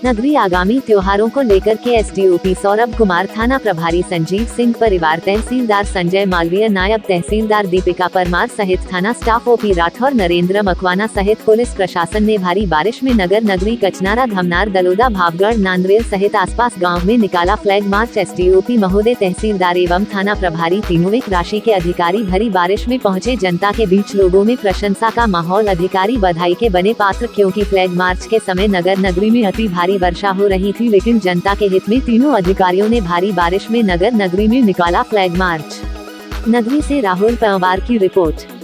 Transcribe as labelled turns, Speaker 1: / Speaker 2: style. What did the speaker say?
Speaker 1: नगरी आगामी त्योहारों को लेकर के एसडीओपी सौरभ कुमार, थाना प्रभारी संजीव सिंह परिवार, तहसीलदार संजय मालवीय, नायब तहसीलदार दीपिका परमार सहित थाना स्टाफ ओपी राठौर, नरेंद्र मकवाना सहित पुलिस प्रशासन ने भारी बारिश में नगर नगरी कचनारा, धमनार, दलोदा, भावगढ़, नांदवेल सहित आसपास गाँव में निकाला फ्लैग मार्च। एसडीओपी महोदय, तहसीलदार एवं थाना प्रभारी तीनों एक राशि के अधिकारी भरी बारिश में पहुँचे। जनता के बीच लोगों में प्रशंसा का माहौल। अधिकारी बधाई के बने पात्र, क्योंकि फ्लैग मार्च के समय नगर नगरी में अति भारी वर्षा हो रही थी, लेकिन जनता के हित में तीनों अधिकारियों ने भारी बारिश में नगर नगरी में निकाला फ्लैग मार्च। नगरी से राहुल पंवार की रिपोर्ट।